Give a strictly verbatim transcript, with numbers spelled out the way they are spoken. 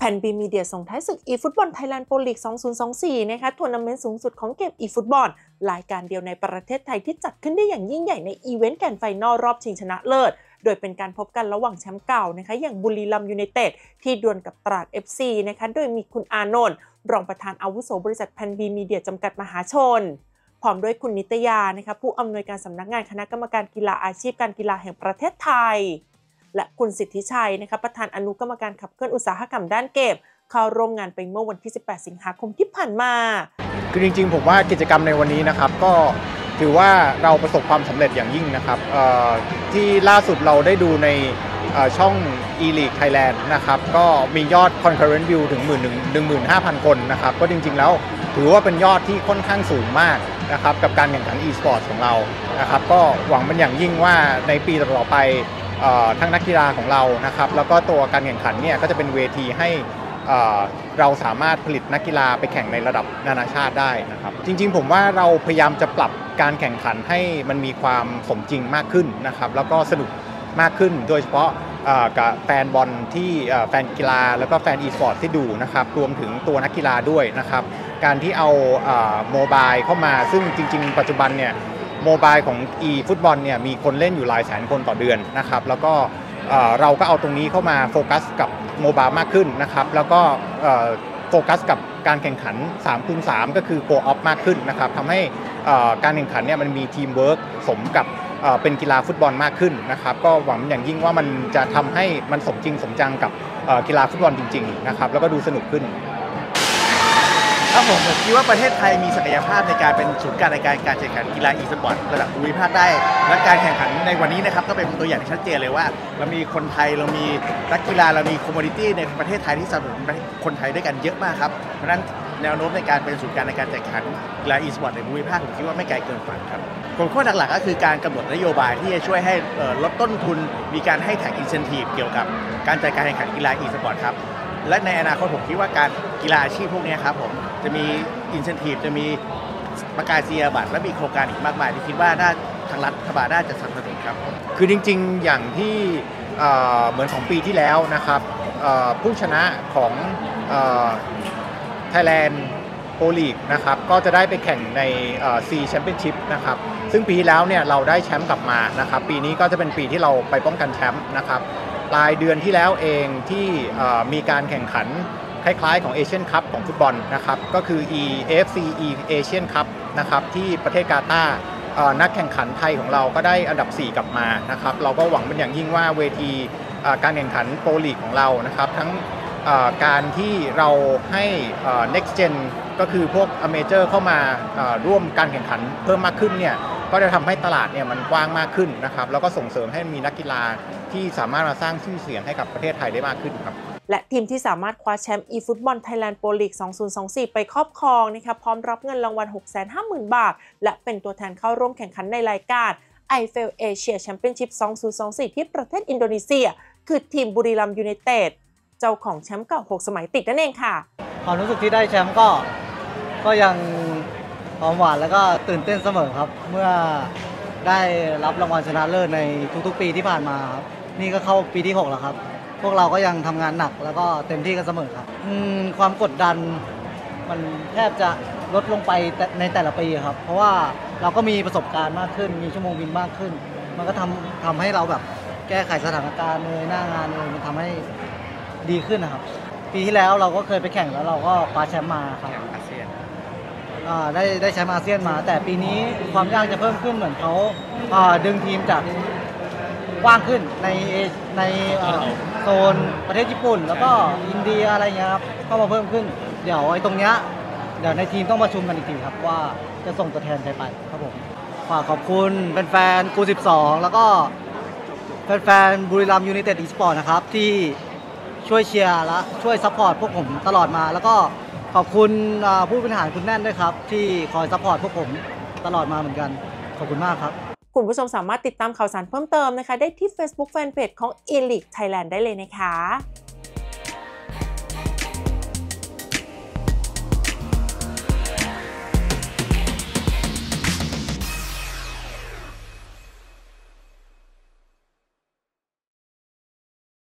แผ่นบีมีเดียส่งท้ายศึก eFootball Thailand Pro League สองพันยี่สิบสี่ นะคะทัวร์นาเมนต์สูงสุดของเกม eFootball รายการเดียวในประเทศไทยที่จัดขึ้นได้อย่างยิ่งใหญ่ในอีเวนต์แกรนด์ไฟนอลรอบชิงชนะเลิศโดยเป็นการพบกันระหว่างแชมป์เก่านะคะอย่างบุรีรัมย์ยูไนเต็ดที่ดวลกับตราด เอฟ ซี นะคะโดยมีคุณอานนท์รองประธานอาวุโสบริษัทแผ่นบีมีเดียจำกัดมหาชนพร้อมด้วยคุณนิตยานะคะผู้อำนวยการสำนักงานคณะกรรมการกีฬาอาชีพการกีฬาแห่งประเทศไทยและคุณสิทธิชัยนะคะประธานอนุกรรมการขับเคลื่อนอุตสาหกรรมด้านเกมเข้าร่วมงานไปเมื่อวันที่สิบแปดสิงหาคมที่ผ่านมาคือจริงๆผมว่ากิจกรรมในวันนี้นะครับก็ถือว่าเราประสบความสำเร็จอย่างยิ่งนะครับที่ล่าสุดเราได้ดูในช่อง e-League Thailand นะครับก็มียอด concurrent view ถึง หนึ่งหมื่นห้าพัน คนนะครับก็จริงๆแล้วถือว่าเป็นยอดที่ค่อนข้างสูงมากนะครับกับการแข่งขัน e-sports ของเรานะครับก็หวังเป็นอย่างยิ่งว่าในปีต่อๆไปทั้งนักกีฬาของเรานะครับแล้วก็ตัวการแข่งขันเนี่ยก็จะเป็นเวทีให้เราสามารถผลิตนักกีฬาไปแข่งในระดับนานาชาติได้นะครับจริงๆผมว่าเราพยายามจะปรับการแข่งขันให้มันมีความสมจริงมากขึ้นนะครับแล้วก็สนุกมากขึ้นโดยเฉพาะกับแฟนบอลที่แฟนกีฬาแล้วก็แฟนอีสปอร์ตที่ดูนะครับรวมถึงตัวนักกีฬาด้วยนะครับการที่เอาโมบายเข้ามาซึ่งจริงๆปัจจุบันเนี่ยโมบายของ e ฟุตบอลเนี่ยมีคนเล่นอยู่หลายแสนคนต่อเดือนนะครับแล้วก็เราก็เอาตรงนี้เข้ามาโฟกัสกับโมบายมากขึ้นนะครับแล้วก็โฟกัสกับการแข่งขันสามคูณสามก็คือโกออฟมากขึ้นนะครับทำให้การแข่งขันเนี่ยมันมีทีมเวิร์กสมกับเป็นกีฬาฟุตบอลมากขึ้นนะครับก็หวังอย่างยิ่งว่ามันจะทำให้มันสมจริงสมจังกับกีฬาฟุตบอลจริงๆนะครับแล้วก็ดูสนุกขึ้นครับผมผมคิดว่าประเทศไทยมีศักยภาพในการเป็นศูนย์กลางในการการแข่งขันกีฬาอีสปอร์ตระดับภูมิภาคได้และการแข่งขันในวันนี้นะครับก็เป็นตัวอย่างที่ชัดเจนเลยว่าเรามีคนไทยเรามีนักกีฬาเรามีคอมมูนิตี้ในประเทศไทยที่สนับสนุนคนไทยด้วยกันเยอะมากครับเพราะฉะนั้นแนวโน้มในการเป็นศูนย์กลางในการแข่งขันกีฬาอีสปอร์ตในภูมิภาคผมคิดว่าไม่ไกลเกินฝันครับกลุ่มข้อหลักๆก็คือการกำหนดนโยบายที่จะช่วยให้ลดต้นทุนมีการให้แท็กอินเซนทีฟเกี่ยวกับการจัดการแข่งขันกีฬาอีสปอร์ตครับและในอนาคตผมคิดว่าการกีฬาอาชีพพวกนี้ครับผมจะมีอินเซนทีฟจะมีประกาศนียบัตรและมีโครงการอีกมากมายที่คิดว่าน่าทางรัฐบาลน่าจะสนับสนุนครับคือจริงๆอย่างที่เหมือนของปีที่แล้วนะครับผู้ชนะของ Thailand Pro League นะครับก็จะได้ไปแข่งใน C Championship นะครับซึ่งปีที่แล้วเนี่ยเราได้แชมป์กลับมานะครับปีนี้ก็จะเป็นปีที่เราไปป้องกันแชมป์นะครับปลายเดือนที่แล้วเองที่มีการแข่งขันคล้ายๆของเอเชียนคัพของฟุตบอลนะครับก็คือ E เอ เอฟ ซี E Asian Cup นะครับที่ประเทศกาตาร์นักแข่งขันไทยของเราก็ได้อันดับสี่กลับมานะครับเราก็หวังเป็นอย่างยิ่งว่าเวทีการแข่งขันโปรลีกของเรานะครับทั้งการที่เราให้ next gen ก็คือพวกอเมเจอร์เข้ามาร่วมการแข่งขันเพิ่มมากขึ้นเนี่ยก็จะทำให้ตลาดเนี่ยมันกว้างมากขึ้นนะครับแล้วก็ส่งเสริมให้มีนักกีฬาที่สามารถมาสร้างชื่อเสียงให้กับประเทศไทยได้มากขึ้นครับและทีมที่สามารถคว้าแชมป์ eFootball Thailand Pro League สองพันยี่สิบสี่ ไปครอบครองนะคะพร้อมรับเงินรางวัล หกแสนห้าหมื่น บาทและเป็นตัวแทนเข้าร่วมแข่งขันในรายการ ไอ เอฟ แอล Asia Championship สองพันยี่สิบสี่ ที่ประเทศอินโดนีเซียคือทีมบุรีรัมย์ยูไนเต็ดเจ้าของแชมป์เก่าหกสมัยติดนั่นเองค่ะความรู้สึกที่ได้แชมป์ก็ก็ยังหอมหวานแล้วก็ตื่นเต้นเสมอครับเมื่อได้รับรางวัลชนะเลิศในทุกๆปีที่ผ่านมาครับนี่ก็เข้าปีที่หกแล้วครับพวกเราก็ยังทำงานหนักแล้วก็เต็มที่กันเสมอครับความกดดันมันแทบจะลดลงไปในแต่ละปีครับเพราะว่าเราก็มีประสบการณ์มากขึ้นมีชั่วโมงบินมากขึ้นมันก็ทำทำให้เราแบบแก้ไขสถานการณ์เลยหน้างานเลยมันทำให้ดีขึ้นนะครับปีที่แล้วเราก็เคยไปแข่งแล้วเราก็คว้าแชมป์มาครับอาเซียนได้ได้แชมป์อาเซียนมาแต่ปีนี้ความยากจะเพิ่มขึ้นเหมือนเขาดึงทีมจากกว้างขึ้นในในโซนประเทศญี่ปุ่นแล้วก็อินเดียอะไรเงี้ยครับเข้ามาเพิ่มขึ้นเดี๋ยวไอ้ตรงเนี้ยเดี๋ยวในทีมต้องประชุมกันอีกทีครับว่าจะส่งตัวแทนใครไปครับผมฝากขอบคุณแฟนๆกูสิบสองแล้วก็แฟนๆบุรีรัมย์ยูไนเต็ดอีสปอร์ตนะครับที่ช่วยเชียร์และช่วยซัพพอร์ตพวกผมตลอดมาแล้วก็ขอบคุณผู้บริหารคุณแน่นด้วยครับที่คอยซัพพอร์ตพวกผมตลอดมาเหมือนกันขอบคุณมากครับคุณผู้ชมสามารถติดตามข่าวสารเพิ่มเติมนะคะได้ที่ Facebook Fanpage ของ e-League Thailand ได้เลยนะคะ